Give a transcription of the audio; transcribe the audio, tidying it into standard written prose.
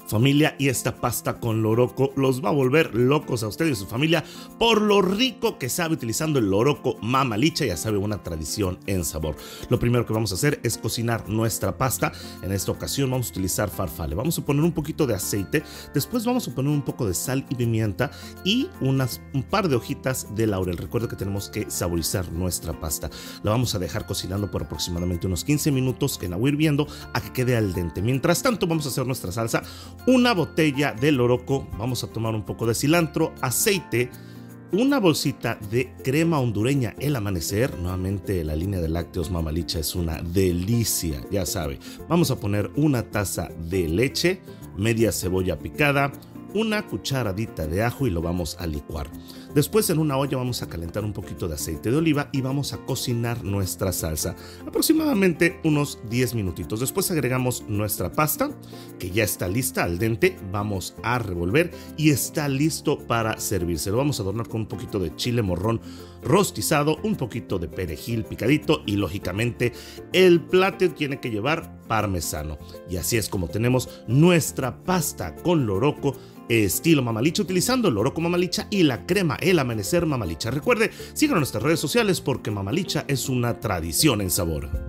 Familia, y esta pasta con loroco los va a volver locos a ustedes y a su familia por lo rico que sabe utilizando el loroco Mamalicha. Ya sabe, una tradición en sabor. Lo primero que vamos a hacer es cocinar nuestra pasta. En esta ocasión vamos a utilizar farfalle. Vamos a poner un poquito de aceite, después vamos a poner un poco de sal y pimienta y un par de hojitas de laurel. Recuerda que tenemos que saborizar nuestra pasta. La vamos a dejar cocinando por aproximadamente unos 15 minutos en agua hirviendo a que quede al dente. Mientras tanto vamos a hacer nuestra salsa. Una botella de loroco, vamos a tomar un poco de cilantro, aceite, una bolsita de crema hondureña El Amanecer. Nuevamente la línea de lácteos Mamalicha es una delicia, ya sabe. Vamos a poner una taza de leche, media cebolla picada, una cucharadita de ajo y lo vamos a licuar. Después en una olla vamos a calentar un poquito de aceite de oliva y vamos a cocinar nuestra salsa aproximadamente unos 10 minutitos. Después agregamos nuestra pasta que ya está lista al dente, vamos a revolver y está listo para servirse. Lo vamos a adornar con un poquito de chile morrón rostizado, un poquito de perejil picadito y lógicamente el plato tiene que llevar parmesano. Y así es como tenemos nuestra pasta con loroco estilo Mamalicha, utilizando el loroco Mamalicha y la crema El Amanecer Mamalicha. Recuerde, síganos en nuestras redes sociales porque Mamalicha es una tradición en sabor.